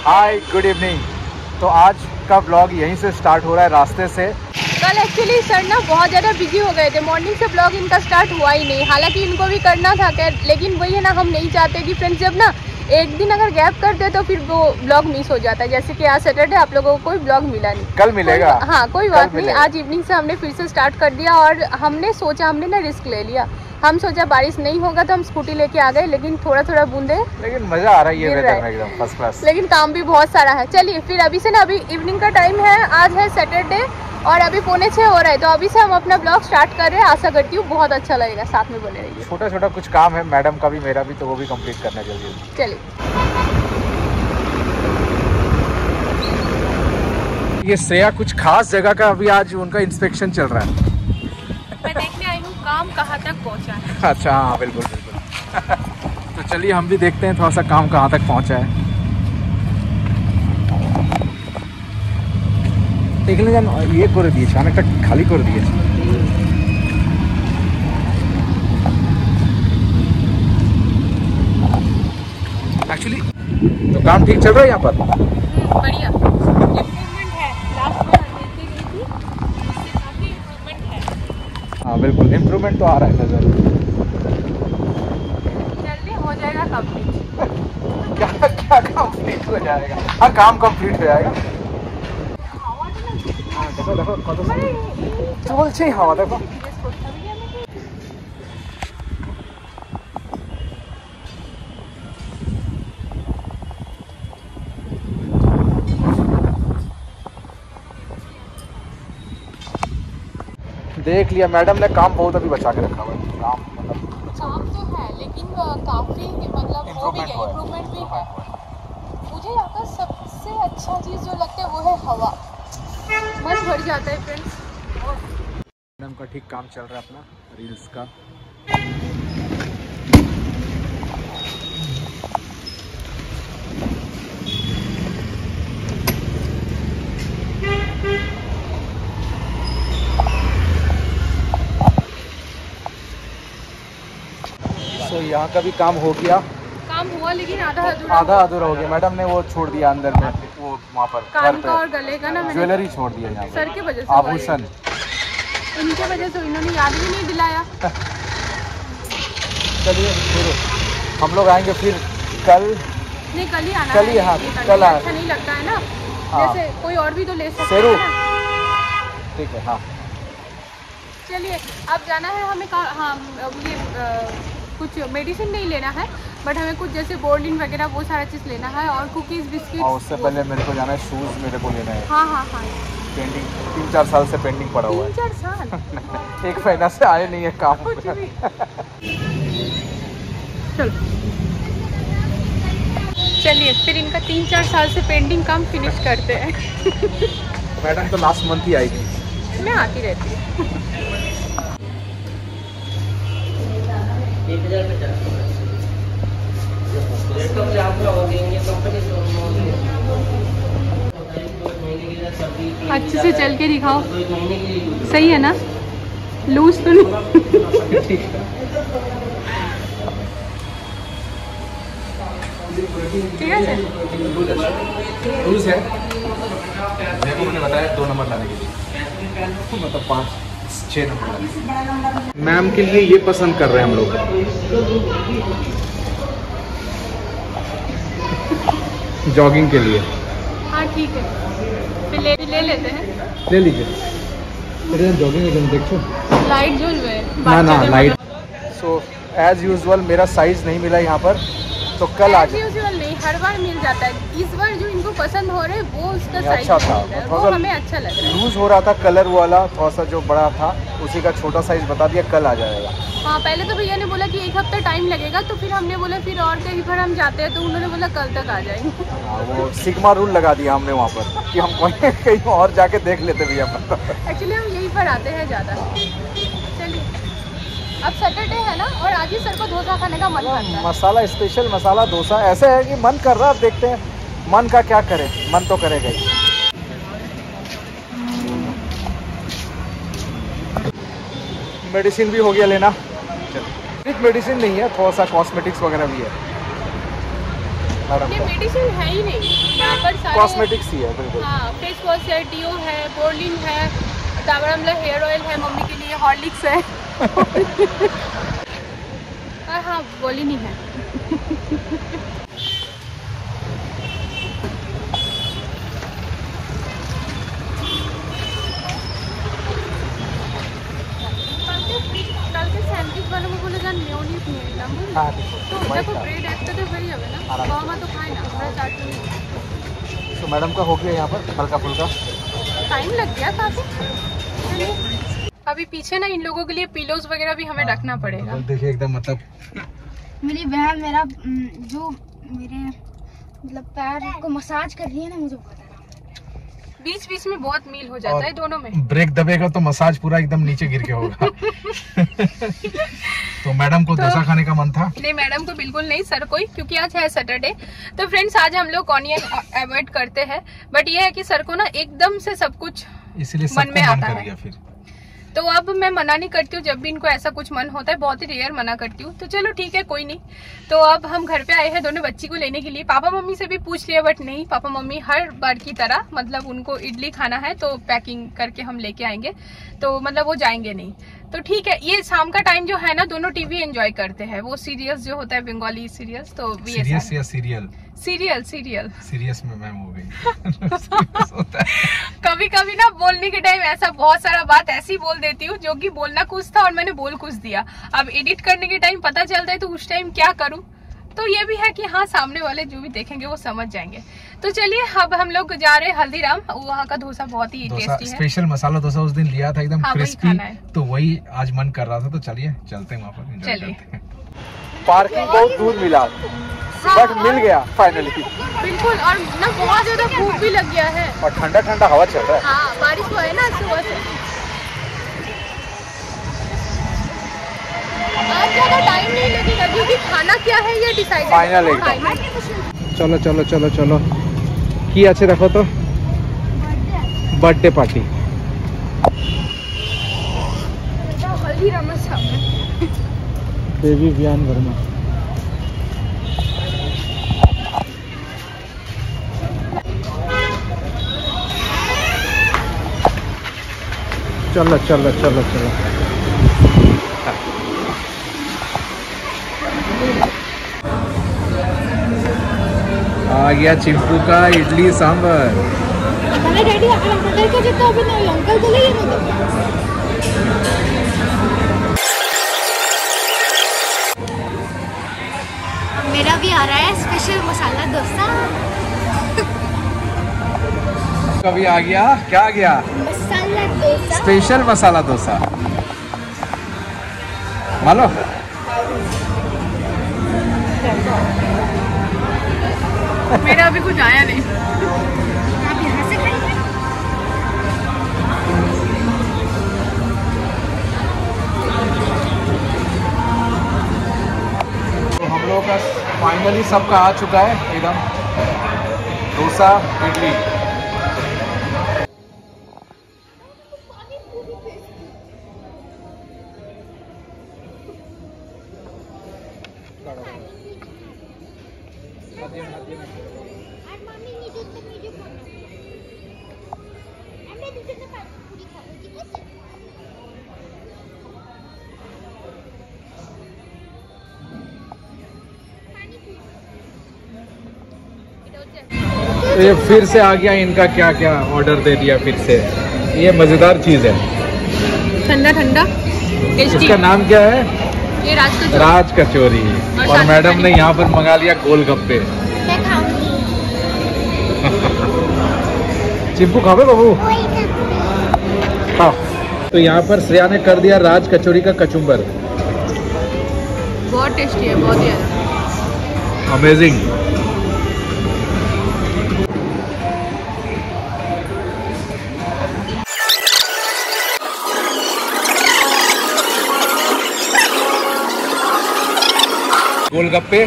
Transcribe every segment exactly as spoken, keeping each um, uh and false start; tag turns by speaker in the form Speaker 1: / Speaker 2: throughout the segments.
Speaker 1: Hi good evening. तो आज का ब्लॉग यहीं से स्टार्ट हो रहा है, रास्ते से।
Speaker 2: कल एक्चुअली सर ना बहुत ज़्यादा बिजी हो गए थे, मॉर्निंग से ब्लॉग इनका स्टार्ट हुआ ही नहीं। हालांकि इनको भी करना था खैर, लेकिन वही है ना, हम नहीं चाहते कि फ्रेंड्स जब ना एक दिन अगर गैप कर दे तो फिर वो ब्लॉग मिस हो जाता है। जैसे कि आज सैटरडे आप लोगों को कोई ब्लॉग मिला नहीं,
Speaker 1: कल मिलेगा।
Speaker 2: हाँ कोई बात नहीं, आज इवनिंग से हमने फिर से स्टार्ट कर दिया और हमने सोचा, हमने ना रिस्क ले लिया। हम सोचा बारिश नहीं होगा तो हम स्कूटी लेके आ गए, लेकिन थोड़ा थोड़ा बूंदे, लेकिन
Speaker 1: मजा आ रहा है ये वेदर में एकदम फर्स्ट क्लास।
Speaker 2: लेकिन काम भी बहुत सारा है। चलिए फिर अभी से ना, अभी इवनिंग का टाइम है, आज है सैटरडे और अभी पौने छः हो रहा है, तो अभी से हम अपना ब्लॉग स्टार्ट कर रहे हैं। आशा करती हूँ बहुत अच्छा लगेगा, साथ में बने रहिए।
Speaker 1: छोटा छोटा कुछ काम है मैडम का भी मेरा भी, तो वो भी कंप्लीट करना जल्दी।
Speaker 2: चलिए
Speaker 1: ये श्रेया कुछ खास जगह का अभी आज उनका इंस्पेक्शन चल रहा है।
Speaker 2: मैं देखने आई हूँ काम कहाँ तक पहुँचा है।
Speaker 1: अच्छा हाँ बिल्कुल बिल्कुल। तो चलिए हम भी देखते हैं थोड़ा सा काम कहाँ तक पहुँचा है। এখানে যেন ইয়ে করে দিয়েছে, অনেকটা খালি করে দিয়েছে। एक्चुअली तो काम ठीक चल रहा है यहाँ पर,
Speaker 2: बढ़िया इम्प्रूवमेंट है। लास्ट बार देखी गई थी, उससे काफी इम्प्रूवमेंट है।
Speaker 1: हाँ बिल्कुल इम्प्रूवमेंट तो आ रहा है नजर।
Speaker 2: जल्दी हो जाएगा कंप्लीट।
Speaker 1: क्या क्या कंप्लीट हो जाएगा? हाँ काम कंप्लीट हो जाएगा। देखो देखो कत चलছে হাওয়া, देखो देख लिया मैडम ने, काम बहुत अभी बचा के रखा हुआ है। काम मतलब
Speaker 2: काम तो है, लेकिन काफी मतलब हो भी गया, इम्प्रूवमेंट भी है। मुझे यहाँ का सबसे अच्छा चीज़ जो लगता है वो है हवा, मन भर जाता है फ्रेंड्स।
Speaker 1: मैडम का ठीक काम चल रहा है अपना रील्स का। तो यहाँ का भी काम हो गया,
Speaker 2: काम हुआ लेकिन आधा अधूरा
Speaker 1: आधा अधूरा हो गया। मैडम ने वो छोड़ दिया अंदर में, वो वहाँ पर
Speaker 2: कान का और गले का ना
Speaker 1: ज्वेलरी छोड़ दिया यहाँ
Speaker 2: सर के वजह से,
Speaker 1: आभूषण
Speaker 2: इनके वजह से इन्होंने याद भी नहीं दिलाया।
Speaker 1: चलिए फिर हम लोग आएंगे फिर कल।
Speaker 2: नहीं कल ही आना
Speaker 1: कल ही, हाँ कल आए।
Speaker 2: अच्छा नहीं लगता है ना,
Speaker 1: हाँ।
Speaker 2: जैसे कोई और भी तो ले सकते हैं ना।
Speaker 1: ठीक है हाँ।
Speaker 2: चलिए अब जाना है हमें, हाँ ये आ, कुछ मेडिसिन नहीं लेना है, बट हमें कुछ जैसे बोर्लिन वगैरह वो सारा चीज़ लेना है और कुकीज़ बिस्किट।
Speaker 1: और उससे पहले मेरे को जाना है, शूज़ मेरे को लेना है।
Speaker 2: हाँ हाँ हाँ
Speaker 1: पेंडिंग तीन चार साल से पेंडिंग पड़ा हुआ है।
Speaker 2: तीन चार साल
Speaker 1: एक महीना से आए नहीं है काम।
Speaker 2: चलो चलिए फिर इनका तीन चार साल से पेंडिंग काम फिनिश करते हैं।
Speaker 1: मैडम तो लास्ट मंथ ही आई थी,
Speaker 2: मैं आती रहती हूँ। अच्छे से चल के दिखाओ, सही है ना, लूज तो नहीं। ठीक है
Speaker 1: लूज है। मेरे को मैंने बताया दो नंबर लाने के लिए, मतलब पाँच छः नंबर। मैम के लिए ये पसंद कर रहे हैं हम लोग, जॉगिंग के लिए।
Speaker 2: हाँ ठीक है, फिर ले, ले लेते हैं,
Speaker 1: ले लीजिए। जॉगिंग एकदम देखो
Speaker 2: लाइट जो है
Speaker 1: ना ना लाइट। सो एज यूजुअल मेरा साइज नहीं मिला यहाँ पर, तो कल आ जाए।
Speaker 2: यूजुअल नहीं, हर बार मिल जाता है। इस बार जो इनको पसंद हो रहे वो उसका साइज
Speaker 1: अच्छा था,
Speaker 2: वो हमें अच्छा लग रहा है।
Speaker 1: लूज हो रहा था कलर वाला, थोड़ा सा जो बड़ा था उसी का छोटा साइज बता दिया, कल आ जाएगा।
Speaker 2: हाँ पहले तो भैया ने बोला कि एक हफ्ता टाइम लगेगा, तो फिर हमने बोला फिर और कहीं पर हम जाते हैं, तो उन्होंने बोला कल तक आ जाएंगे।
Speaker 1: हाँ वो सिग्मा रूल लगा दिया हमने वहाँ पर कि हम कहीं कहीं और जाके देख लेते भैया।
Speaker 2: एक्चुअली हम यहीं पर आते हैं ज़्यादा। चलिए अब सैटरडे है ना, और आज ही सर को डोसा खाने का मन करता है।
Speaker 1: मसाला स्पेशल मसाला डोसा ऐसे है कि मन कर रहा है, अब देखते हैं मन का क्या करे, मन तो करेगा ही। मेडिसिन भी हो गया लेना, सिर्फ मेडिसिन नहीं है, थोड़ा सा कॉस्मेटिक्स वगैरह भी है। मैडम
Speaker 2: नहीं
Speaker 1: का?
Speaker 2: मेडिसिन है ही नहीं यहाँ पर, सारे
Speaker 1: कॉस्मेटिक्स ही है बिल्कुल।
Speaker 2: हाँ, फेस वॉश है, डीओ है, बोरलिन है, डाबर आमला हेयर ऑयल है, मम्मी के लिए हॉर्लिक्स है और हाँ बोलिन ही है কালকে স্যান্ডউইচ বানাবো বলে জান মেয়োনিজ নিয়ে নিলাম বুঝলি?
Speaker 1: हाँ
Speaker 2: তো দেখো ব্রেড একটাতে হয়ে যাবে না, বাবা মা তো খায় না, আমরা চারজন
Speaker 1: तो मैडम का हो गया यहाँ पर हल्का फुल्का।
Speaker 2: टाइम लग गया काफी। अभी पीछे ना इन लोगों के लिए पिलोज वगैरह भी हमें रखना पड़ेगा।
Speaker 1: देखिए एकदम मतलब
Speaker 3: मेरी बहन मेरा जो मेरे मतलब पैर को मसाज कर रही है ना, मुझे बहुत
Speaker 2: बीच बीच में बहुत मील हो जाता है दोनों में।
Speaker 1: ब्रेक दबेगा तो मसाज पूरा एकदम नीचे गिर के होगा तो मैडम को डोसा खाने का मन था?
Speaker 2: नहीं मैडम को बिल्कुल नहीं सर कोई, क्योंकि आज है सैटरडे। तो फ्रेंड्स आज हम लोग ऑनियन अवॉइड करते हैं, बट ये है कि सर को ना एकदम से सब कुछ
Speaker 1: इसलिए
Speaker 2: मन में आता है।
Speaker 1: फिर
Speaker 2: तो अब मैं मना नहीं करती हूँ, जब भी इनको ऐसा कुछ मन होता है, बहुत ही रेयर मना करती हूँ। तो चलो ठीक है कोई नहीं। तो अब हम घर पे आए हैं दोनों बच्ची को लेने के लिए। पापा मम्मी से भी पूछ लिया, बट नहीं, पापा मम्मी हर बार की तरह मतलब उनको इडली खाना है तो पैकिंग करके हम लेके आएंगे, तो मतलब वो जाएंगे नहीं। तो ठीक है, ये शाम का टाइम जो है ना दोनों टीवी एंजॉय करते हैं, वो सीरियल्स जो होता है बंगाली सीरियल्स। तो
Speaker 1: सीरियस या सीरियल?
Speaker 2: सीरियल सीरियल
Speaker 1: सीरियस में मैम हो गई
Speaker 2: कभी कभी ना बोलने के टाइम ऐसा बहुत सारा बात ऐसी बोल देती हूँ जो कि बोलना कुछ था और मैंने बोल कुछ दिया। अब एडिट करने के टाइम पता चलता है तो उस टाइम क्या करूँ। तो ये भी है कि हाँ सामने वाले जो भी देखेंगे वो समझ जाएंगे। तो चलिए अब हम लोग जा रहे हैं हल्दीराम, वहाँ का डोसा बहुत ही टेस्टी है।
Speaker 1: स्पेशल मसाला डोसा उस दिन लिया था एकदम
Speaker 2: हाँ,
Speaker 1: क्रिस्पी, तो वही आज मन कर रहा था। तो चलिए चलते हैं वहाँ पर, एंजॉय करते हैं। पार्किंग बहुत दूर मिला बट मिल गया फाइनली।
Speaker 2: बिल्कुल, और ना बहुत ज्यादा भूख भी लग गया है
Speaker 1: और ठंडा ठंडा हवा चल रहा है।
Speaker 2: हाँ बारिश हुआ है ना सुबह से। आज ज्यादा टाइम नहीं लगेगा क्योंकि खाना क्या है ये डिसाइड
Speaker 1: फाइनल एकदम। चलो चलो चलो चलो की अच्छे रखो तो बर्थडे पार्टी
Speaker 2: हल्दीराम में
Speaker 1: बेबी वियान वर्मा। चलो चलो चलो चलो आ गया चिंपू का इडली सांभर।
Speaker 3: डैडी अंकल को जितना अभी नहीं, अंकल को ले मेरा भी आ रहा है स्पेशल मसाला डोसा।
Speaker 1: कभी आ गया, क्या आ गया?
Speaker 3: मसाला डोसा,
Speaker 1: स्पेशल मसाला डोसा। मालो
Speaker 2: मेरा अभी कुछ आया नहीं।
Speaker 3: आप यहाँ से खाइए।
Speaker 1: तो हम लोगों का फाइनली सबका आ चुका है एकदम डोसा इडली। ये फिर से आ गया इनका, क्या क्या ऑर्डर दे दिया फिर से। ये मजेदार चीज है,
Speaker 2: ठंडा ठंडा टेस्टी।
Speaker 1: इसका नाम क्या है?
Speaker 2: ये राज कचौरी।
Speaker 1: राज कचौरी।
Speaker 2: और
Speaker 1: और
Speaker 2: साथ
Speaker 1: मैडम
Speaker 2: में
Speaker 1: ने यहाँ पर मंगा लिया गोलगप्पे।
Speaker 3: मैं खाऊंगी।
Speaker 1: चिंपू खावे बाबू? हाँ। तो यहाँ पर श्रेया ने कर दिया राज कचौरी का कचुम्बर।
Speaker 2: बहुत टेस्टी है, बहुत ही ज्यादा
Speaker 1: अमेजिंग। गोलगप्पे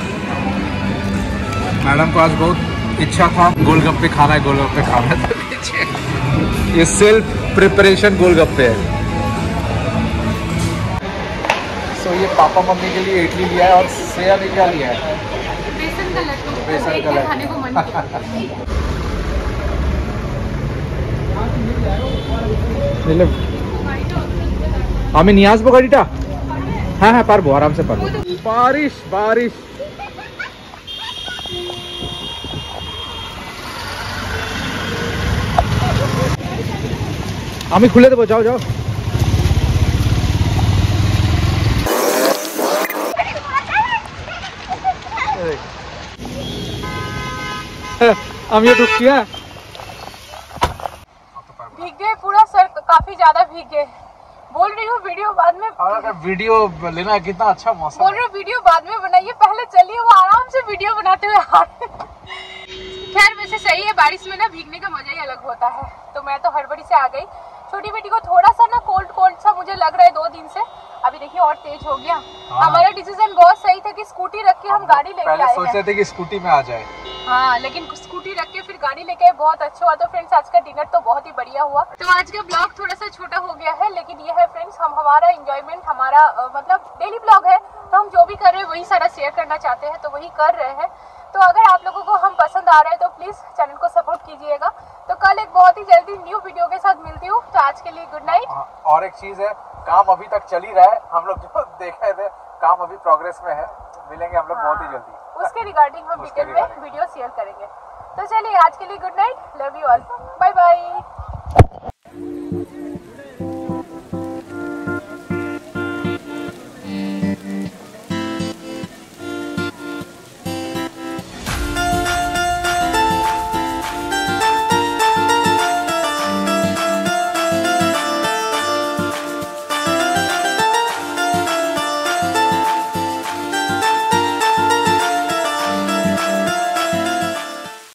Speaker 1: मैडम को आज बहुत इच्छा था, गोलगप्पे खाना है, गोलगप्पे खाना है। ये सेल्फ प्रिपरेशन गोलगप्पे है। सो so, ये पापा मम्मी के लिए इडली लिया है और श्रेया ने क्या लिया है?
Speaker 2: बेसन का लड्डू।
Speaker 1: बेसन का लड्डू
Speaker 2: खाने को मन किया।
Speaker 1: আমি নিয়ে আসবো গাড়িটা। হ্যাঁ হ্যাঁ পারবো, আরামসে পারবো। বারিশ বারিশ। আমি খুলে দেবো, যাও যাও। আমিও ঢুকছি। হ্যাঁ
Speaker 2: भीग गए पूरा सर, काफी ज्यादा भीग गए। बोल रही हूँ वीडियो बाद में,
Speaker 1: और अगर वीडियो लेना है कितना अच्छा मौसम।
Speaker 2: बोल रही हूँ वीडियो बाद में बनाइए, पहले चलिए वो आराम से वीडियो बनाते हुए आ रहे हैं। खैर वैसे सही है, बारिश में ना भीगने का मजा ही अलग होता है। तो मैं तो हड़बड़ी से आ गई। छोटी बेटी को थोड़ा सा ना कोल्ड कोल्ड सा मुझे लग रहा है दो दिन से, अभी देखिए और तेज हो गया।
Speaker 1: हाँ।
Speaker 2: हमारा डिसीजन बहुत सही था कि स्कूटी रख के हम गाड़ी लेके
Speaker 1: पहले
Speaker 2: आए
Speaker 1: सोचते
Speaker 2: हैं।
Speaker 1: थे कि स्कूटी में आ जाए।
Speaker 2: हाँ लेकिन स्कूटी रख के फिर गाड़ी लेके आए, बहुत अच्छा हुआ। तो फ्रेंड्स आज का डिनर तो बहुत ही बढ़िया हुआ। तो आज का ब्लॉग थोड़ा सा छोटा हो गया है, लेकिन ये है फ्रेंड्स हम हमारा एंजॉयमेंट, हमारा अ, मतलब डेली ब्लॉग है, तो हम जो भी कर रहे हैं वही सारा शेयर करना चाहते हैं, तो वही कर रहे हैं। तो अगर आप लोगों को हम पसंद आ रहे हैं तो प्लीज चैनल को सपोर्ट कीजिएगा। तो कल एक बहुत ही जल्दी न्यू वीडियो के साथ मिलती हूँ। तो आज के लिए गुड नाइट।
Speaker 1: और एक चीज है, काम अभी तक चल ही रहा है, हम लोग जो देख रहे थे काम अभी प्रोग्रेस में है। मिलेंगे हम लोग बहुत ही जल्दी,
Speaker 2: उसके रिगार्डिंग हम
Speaker 1: उसके
Speaker 2: वीकेंड में वीडियो शेयर करेंगे। तो चलिए आज के लिए good night, love you all, bye bye.